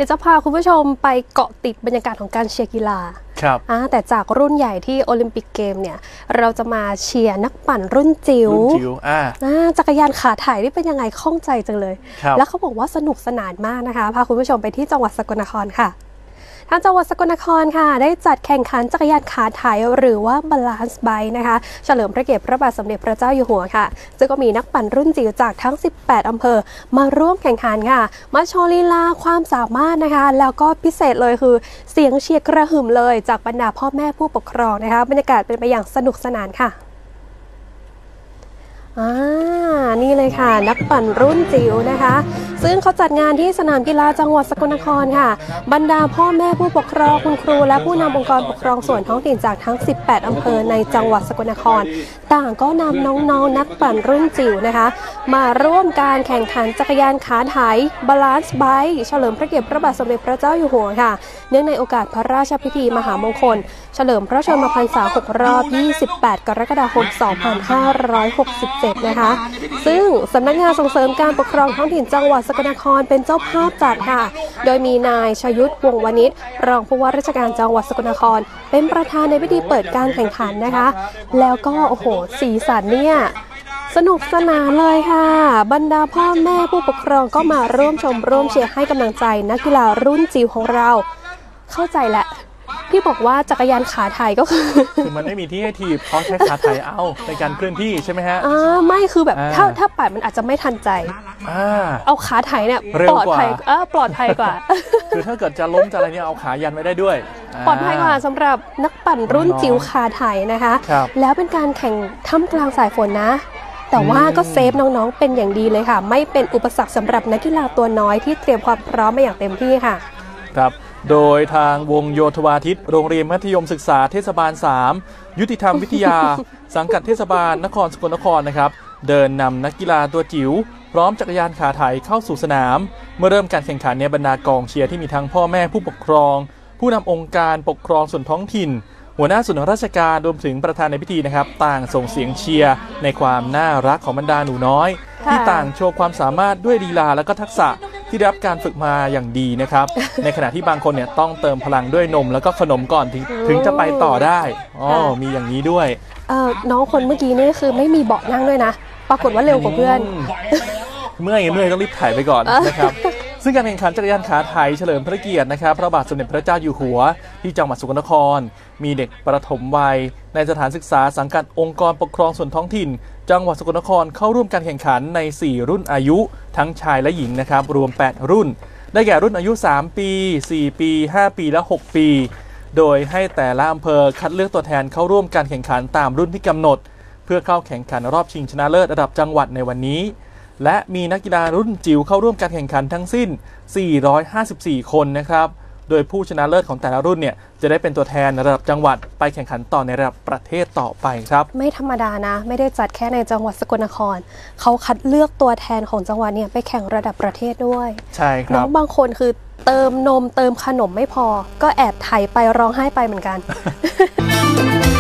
ดี๋ยวจะพาคุณผู้ชมไปเกาะติดบรรยากาศของการเชียร์กีฬาครับแต่จากรุ่นใหญ่ที่โอลิมปิกเกมเนี่ยเราจะมาเชียร์นักปั่นรุ่นจิ๋วจักรยานขาถ่ายนี่เป็นยังไงข้องใจจังเลยแล้วเขาบอกว่าสนุกสนานมากนะคะพาคุณผู้ชมไปที่จังหวัดสกลนครค่ะทางจังหวัดสกลนครค่ะได้จัดแข่งขันจักรยานขาถ่ายหรือว่า Balance Bike นะคะเฉลิมพระเกียรติพระบาทสมเด็จพระเจ้าอยู่หัวค่ะซึ่งก็มีนักปั่นรุ่นจิ๋วจากทั้ง18อำเภอมาร่วมแข่งขันค่ะมาโชว์ลีลาความสามารถนะคะแล้วก็พิเศษเลยคือเสียงเชียร์กระหึ่มเลยจากบรรดาพ่อแม่ผู้ปกครองนะคะบรรยากาศเป็นไปอย่างสนุกสนานค่ะนี่เลยค่ะนักปั่นรุ่นจิ๋วนะคะซึ่งเขาจัดงานที่สนามกีฬาจังหวัดสกลนครค่ะบรรดาพ่อแม่ผู้ปกครองคุณครูและผู้นำองค์กรปกครองส่วนท้องถิ่นจากทั้ง18อำเภอในจังหวัดสกลนครต่างก็นำน้องๆนักปั่นรุ่นจิ๋วนะคะมาร่วมการแข่งขันจักรยานขาถ่าย Balance Bike เฉลิมพระเกียรติพระบาทสมเด็จพระเจ้าอยู่หัวค่ะเนื่องในโอกาสพระราชพิธีมหามงคลเฉลิมพระชนมพรรษา6รอบ28กรกฎาคม2567นะคะซึ่งสำนักงานส่งเสริมการปกครองท้องถิ่นจังหวัดสกลนครเป็นเจ้าภาพจัดค่ะโดยมีนายชยุทธ วงศ์วณิชรองผู้ว่าราชการจังหวัดสกลนครเป็นประธานในพิธีเปิดการแข่งขันนะคะแล้วก็โอ้โหสีสันเนี่ยสนุกสนานเลยค่ะบรรดาพ่อแม่ผู้ปกครองก็มาร่วมชมร่วมเชียร์ให้กำลังใจนักกีฬารุ่นจิ๋วของเราเข้าใจแหละที่บอกว่าจักรยานขาถ่ายก็คือมันไม่มีที่ให้ถีบเขาใช้ขาถ่ายเอาในการเคลื่อนที่ใช่ไหมฮะไม่คือแบบถ้าปั่นมันอาจจะไม่ทันใจเอาขาถ่ายเนี่ยปลอดภัยปลอดภัยกว่าคือถ้าเกิดจะล้มจะอะไรเนี่ยเอาขายันไว้ได้ด้วยปลอดภัยกว่าสำหรับนักปั่นรุ่นจิ๋วขาถ่ายนะคะแล้วเป็นการแข่งท่ามกลางสายฝนนะแต่ว่าก็เซฟน้องๆเป็นอย่างดีเลยค่ะไม่เป็นอุปสรรคสำหรับนักกีฬาตัวน้อยที่เตรียมความพร้อมมาอย่างเต็มที่ค่ะครับโดยทางวงโยธวาทิตโรงเรียนมัธยมศึกษาเทศบาล3ยุติธรรมวิทยา สังกัดเทศบาลนครสกลนครนะครับเดินนำนักกีฬาตัวจิ๋วพร้อมจักรยานขาถ่ายเข้าสู่สนามเมื่อเริ่มการแข่งขันในบรรดากองเชียร์ที่มีทั้งพ่อแม่ผู้ปกครองผู้นำองค์การปกครองส่วนท้องถิ่นหัวหน้าส่วนราชการรวมถึงประธานในพิธีนะครับต่างส่งเสียงเชียร์ในความน่ารักของบรรดาหนูน้อยที่ต่างโชว์ความสามารถด้วยลีลาและก็ทักษะที่ได้รับการฝึกมาอย่างดีนะครับในขณะที่บางคนเนี่ยต้องเติมพลังด้วยนมแล้วก็ขนมก่อนถึงจะไปต่อได้มีอย่างนี้ด้วยน้องคนเมื่อกี้นี่คือไม่มีเบาะนั่งด้วยนะปรากฏว่าเร็วกว่าเพื่อนเมื่อยต้องรีบถ่ายไปก่อนนะครับซึ่งการแข่งขันจักรยานขาไทยเฉลิมพระเกียรตินะครับพระบาทสมเด็จพระเจ้าอยู่หัวที่จังหวัดสกลนครมีเด็กประถมวัยในสถานศึกษาสังกัดองค์กรปกครองส่วนท้องถิ่นจังหวัดสกลนครเข้าร่วมการแข่งขันใน4รุ่นอายุทั้งชายและหญิงนะครับรวม8รุ่นได้แก่รุ่นอายุ3ปี4ปี5ปีและ6ปีโดยให้แต่ละอำเภอคัดเลือกตัวแทนเข้าร่วมการแข่งขันตามรุ่นที่กำหนดเพื่อเข้าแข่งขันรอบชิงชนะเลิศระดับจังหวัดในวันนี้และมีนักกีฬารุ่นจิ๋วเข้าร่วมการแข่งขันทั้งสิ้น454คนนะครับโดยผู้ชนะเลิศของแต่ละรุ่นเนี่ยจะได้เป็นตัวแทนระดับจังหวัดไปแข่งขันต่อในระดับประเทศต่อไปครับไม่ธรรมดานะไม่ได้จัดแค่ในจังหวัดสกลนครเขาคัดเลือกตัวแทนของจังหวัดเนี่ยไปแข่งระดับประเทศด้วยใช่ครับน้องบางคนคือเติมนมเติมขนมไม่พอก็แอบไถไปร้องไห้ไปเหมือนกัน